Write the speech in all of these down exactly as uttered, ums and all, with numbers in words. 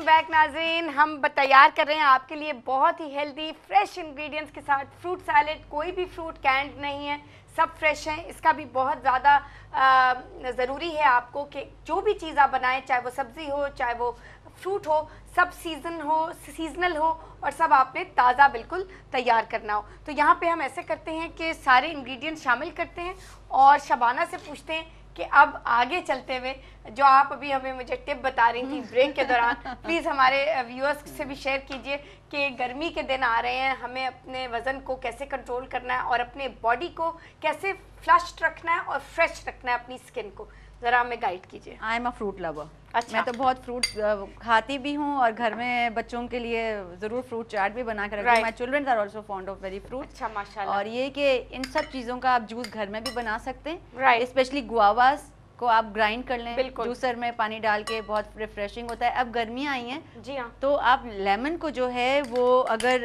Welcome back नाज़रीन। हम तैयार कर रहे हैं आपके लिए बहुत ही हेल्दी फ्रेश इंग्रेडिएंट्स के साथ फ्रूट सैलेड। कोई भी फ्रूट कैंड नहीं है, सब फ्रेश हैं। इसका भी बहुत ज़्यादा ज़रूरी है आपको कि जो भी चीज़ आप बनाएं, चाहे वो सब्ज़ी हो चाहे वो फ्रूट हो, सब सीज़न हो सीजनल हो और सब आपने ताज़ा बिल्कुल तैयार करना हो। तो यहाँ पे हम ऐसे करते हैं कि सारे इंग्रेडिएंट्स शामिल करते हैं और शबाना से पूछते हैं कि अब आगे चलते हुए जो आप अभी हमें मुझे टिप बता रही थी ब्रेक के दौरान, प्लीज़ हमारे व्यूअर्स से भी शेयर कीजिए कि गर्मी के दिन आ रहे हैं, हमें अपने वज़न को कैसे कंट्रोल करना है और अपने बॉडी को कैसे फ्लश रखना है और फ्रेश रखना है अपनी स्किन को। ज़रा हमें गाइड कीजिए। I am a fruit lover. अच्छा। मैं तो बहुत फ्रूट खाती भी हूँ और घर में बच्चों के लिए ज़रूर फ्रूट चाट भी बना कर रखती हूँ। My children are also fond of very fruit. अच्छा, माशाल्लाह। और ये कि इन सब चीज़ों का आप जूस घर में भी बना सकते हैं। राइट। स्पेशली गुआवास को आप ग्राइंड कर लें बिल्कुल। जूसर में पानी डाल के, बहुत रिफ्रेशिंग होता है। अब गर्मियाँ आई हैं जी हाँ, तो आप लेमन को जो है वो अगर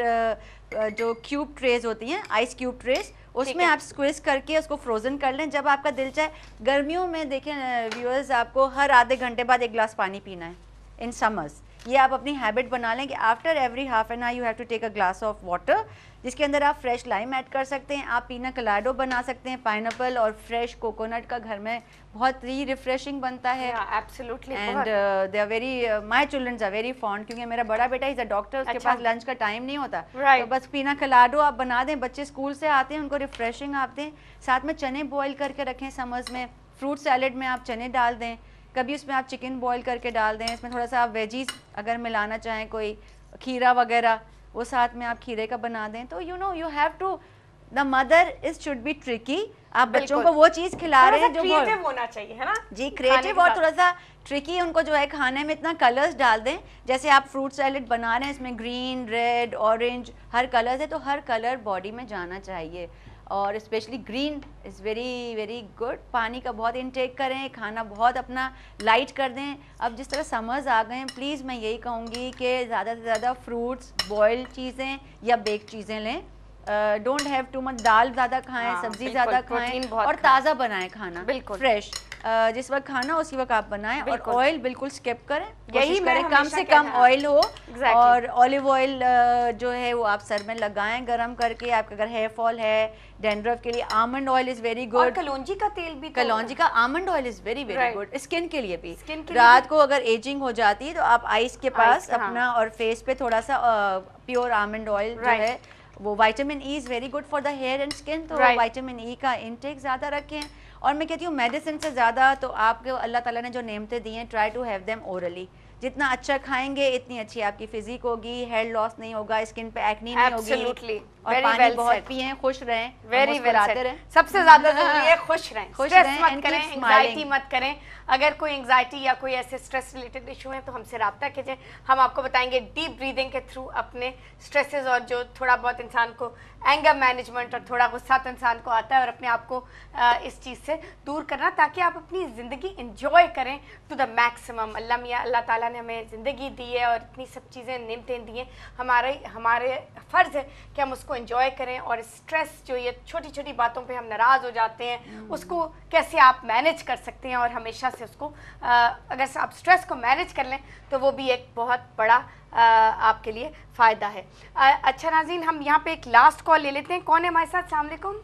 जो क्यूब ट्रेज होती हैं, आइस क्यूब ट्रेज, उसमें आप स्क्विज करके उसको फ्रोजन कर लें जब आपका दिल चाहे। गर्मियों में देखें व्यूअर्स, आपको हर आधे घंटे बाद एक गिलास पानी पीना है इन समर्स। ये आप अपनी हैबिट बना लें कि after every half an hour you have to take a glass of water, जिसके अंदर आप फ्रेश लाइम ऐड कर सकते हैं। आप पीना कलाडो बना सकते हैं, पाइनएप्पल और फ्रेश कोकोनट का घर में बहुत ही रिफ्रेशिंग बनता है। Absolutely. And they are very, my children are very fond, क्योंकि मेरा बड़ा बेटा इज अ डॉक्टर, उसके अच्छा। पास लंच का टाइम नहीं होता। right. तो बस पीना कलाडो आप बना दें, बच्चे स्कूल से आते हैं उनको रिफ्रेशिंग आप दें। साथ में चने बॉईल करके रखें समर्स में। फ्रूट सैलेड में आप चने डाल दें, कभी उसमें आप चिकन बॉईल करके डाल दें, इसमें थोड़ा सा आप वेजीज अगर मिलाना चाहें, कोई खीरा वगैरह, वो साथ में आप खीरे का बना दें। तो you know you have to, the mother is should be tricky. आप बच्चों को वो चीज़ खिला रहे हैं जो क्रिएटिव होना चाहिए, है ना जी, क्रिएटिव और थोड़ा सा ट्रिकी। उनको जो है खाने में इतना कलर्स डाल दें, जैसे आप फ्रूट सैलेड बना रहे हैं, इसमें ग्रीन, रेड, ऑरेंज हर कलर है, तो हर कलर बॉडी में जाना चाहिए। और specially green is very very good. पानी का बहुत इनटेक करें, खाना बहुत अपना लाइट कर दें। अब जिस तरह समर्स आ गए हैं, प्लीज़ मैं यही कहूँगी कि ज़्यादा से ज़्यादा फ्रूट्स, बॉइल्ड चीज़ें या बेक चीज़ें लें। डोंट हैव टू मच दाल ज़्यादा खाएं, हाँ, सब्जी ज़्यादा खाएं और ताज़ा बनाएं खाना, बिल्कुल फ्रेश। uh, जिस वक्त खाना उसी वक्त आप बनाएं और ऑयल बिल्कुल स्किप करें। यही करें कम से कम ऑयल हो। exactly. और ऑलिव ऑयल uh, जो है वो आप सर में लगाएं गरम करके। आपका अगर हेयर फॉल है, डैंड्रफ के लिए almond oil is very good. कलौंजी का तेल भी, कलौंजी का almond oil is very very good skin के लिए भी। स्किन के रात लिए को अगर एजिंग हो जाती है तो आप आइस के पास अपना और फेस पे थोड़ा सा प्योर आमंड ऑयल जो है वो, vitamin E is very good for the hair and skin. तो विटामिन ई का इंटेक ज़्यादा रखें। और मैं कहती हूँ मेडिसिन से ज़्यादा तो आपके अल्लाह ताला ने जो नेमतें दी हैं, try to have them orally. जितना अच्छा खाएंगे इतनी अच्छी आपकी फिजिक होगी, हेयर लॉस नहीं होगा, स्किन पे एक्नी नहीं होगी। और Very पानी well बहुत said. पिएं, खुश रहें, वेरी वेल रहें। सबसे ज्यादा जरूरी है खुश रहें, खुश स्ट्रेस रहें, मत करें, एंजाइटी मत करें। अगर कोई एंजाइटी या कोई ऐसे स्ट्रेस रिलेटेड इशू है तो हमसे रब्ता कीजिए, हम आपको बताएंगे डीप ब्रीदिंग के थ्रू अपने स्ट्रेसेस और जो थोड़ा बहुत इंसान को एंगर मैनेजमेंट और थोड़ा गुस्सा तो इंसान को आता है, और अपने आप को इस चीज़ से दूर करना ताकि आप अपनी ज़िंदगी इंजॉय करें टू द मैक्सिमम। अल्लाह मियाँ अल्लाह ताला ने हमें ज़िंदगी दी है और इतनी सब चीज़ें नेमतें दी हैं, हमारे हमारे फ़र्ज़ है कि हम उसको इंजॉय करें। और स्ट्रेस जो ये छोटी छोटी बातों पे हम नाराज़ हो जाते हैं, उसको कैसे आप मैनेज कर सकते हैं और हमेशा से उसको आ, अगर आप स्ट्रेस को मैनेज कर लें तो वो भी एक बहुत बड़ा आ, आपके लिए फ़ायदा है। आ, अच्छा नाज़रीन, हम यहाँ पे एक लास्ट कॉल ले लेते हैं। कौन है हमारे साथ? अस्सलाम वालेकुम।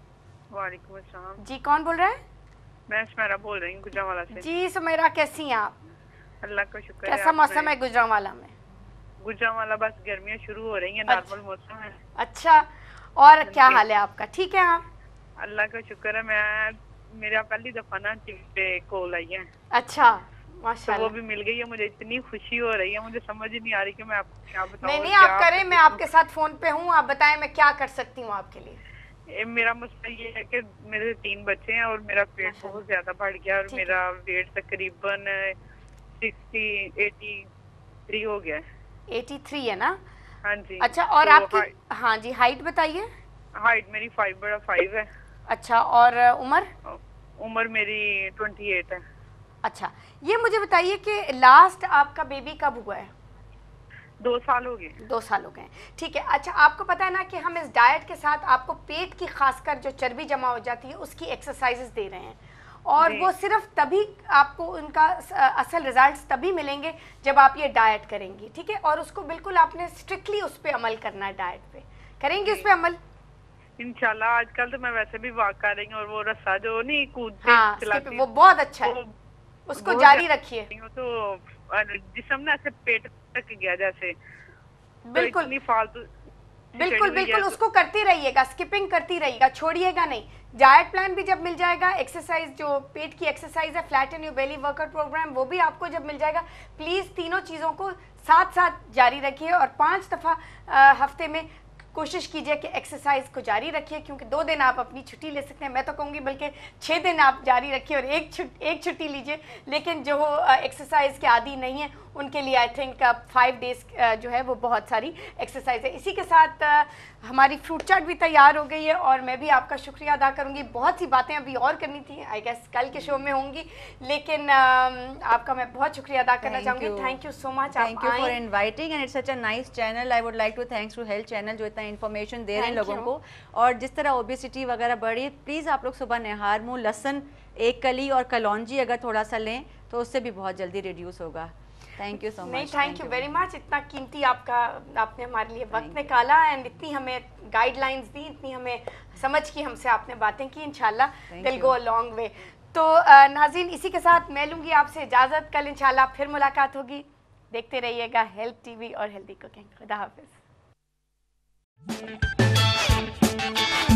वालेकुम अस्सलाम जी, कौन बोल रहा है? मैं सुमेरा बोल रही हूँ गुजरांवाला से। जी सुमेरा, कैसी हैं आप? अल्लाह का शुक्र है। कैसा मौसम है गुजरांवाला में? गुजरांवाला बस गर्मियाँ शुरू हो रही हैं, नॉर्मल मौसम है। अच्छा, और क्या हाल है आपका? ठीक है आप? अल्लाह का शुक्र है। मैं मेरा पहली दफा ना टीवी पे कॉल आई है। अच्छा, तो माशाल्लाह। वो भी मिल गई है, मुझे इतनी खुशी हो रही है, मुझे समझ ही नहीं आ रही कि मैं आपको क्या बताऊं। नहीं नहीं, आप करें, मैं आपके साथ फोन पे हूँ, आप बताएं मैं क्या कर सकती हूँ आपके लिए। ए, मेरा मसला ये है कि मेरे तीन बच्चे हैं और मेरा पेट बहुत ज्यादा बढ़ गया और मेरा वेट तकरीबन सिक्सटी एटी थ्री हो गया है। एटी थ्री है ना? हाँ जी। अच्छा, और तो आपकी, हाँ जी, हाइट बताइए। हाइट मेरी फाइव बड़ा फाइव है। अच्छा, और उम्र? उम्र मेरी ट्वेंटी एट है। अच्छा, ये मुझे बताइए कि लास्ट आपका बेबी कब हुआ है? दो साल हो गए। दो साल हो गए, ठीक है। अच्छा, आपको पता है ना कि हम इस डाइट के साथ आपको पेट की खासकर जो चर्बी जमा हो जाती है उसकी एक्सरसाइजेस दे रहे हैं, और वो सिर्फ तभी आपको उनका असल रिजल्ट्स तभी मिलेंगे जब आप ये डाइट करेंगी, ठीक है। और उसको बिल्कुल आपने स्ट्रिक्टली उस पर अमल करना है, डाइट पे करेंगे उस पर अमल इंशाल्लाह। आजकल तो मैं वैसे भी वॉक कर रही हूँ और वो रस्सा जो नहीं कूदते हाँ, चलाती वो बहुत अच्छा है, उसको जारी रखिए। तो जिसम ना ऐसे पेट तक गया जैसे, बिल्कुल तो फालतू बिल्कुल बिल्कुल उसको करती रहिएगा, स्किपिंग करती रहिएगा, छोड़िएगा नहीं। डाइट प्लान भी जब मिल जाएगा, एक्सरसाइज जो पेट की एक्सरसाइज है, flatten your belly workout programme, वो भी आपको जब मिल जाएगा, प्लीज़ तीनों चीज़ों को साथ साथ जारी रखिए और पांच दफ़ा हफ्ते में कोशिश कीजिए कि एक्सरसाइज को जारी रखिए, क्योंकि दो दिन आप अपनी छुट्टी ले सकते हैं, मैं तो कहूँगी बल्कि छः दिन आप जारी रखिए और एक छुट एक छुट्टी लीजिए। लेकिन जो एक्सरसाइज के आदी नहीं है उनके लिए आई थिंक फाइव डेज जो है वो बहुत सारी एक्सरसाइज है। इसी के साथ uh, हमारी फ्रूट चाट भी तैयार हो गई है और मैं भी आपका शुक्रिया अदा करूँगी। बहुत सी बातें अभी और करनी थी, आई गेस कल के शो में होंगी, लेकिन uh, आपका मैं बहुत शुक्रिया अदा करना चाहूँगी। Thank you so much, thank you for inviting and it's such a nice channel. I would like to thanks to health channel जो इतना इन्फॉर्मेशन दे रहे हैं लोगों को। और जिस तरह ओबेसिटी वगैरह बढ़ी, प्लीज़ आप लोग सुबह निहार मुँह लहसुन एक कली और कलौंजी अगर थोड़ा सा लें तो उससे भी बहुत जल्दी रिड्यूस होगा। Thank you so much. नहीं, थैंक यू वेरी मच। इतना कीमती आपका आपने हमारे लिए वक्त निकाला एंड इतनी हमें गाइडलाइंस दी, इतनी हमें समझ की हमसे आपने बातें की। इंशाल्लाह दिल गो अ लॉन्ग वे। तो नाज़रीन, इसी के साथ मैं लूँगी आपसे इजाज़त। कल इंशाल्लाह फिर मुलाकात होगी। देखते रहिएगा हेल्थ टीवी और हेल्दी कुकिंग। खुदा हाफिज़।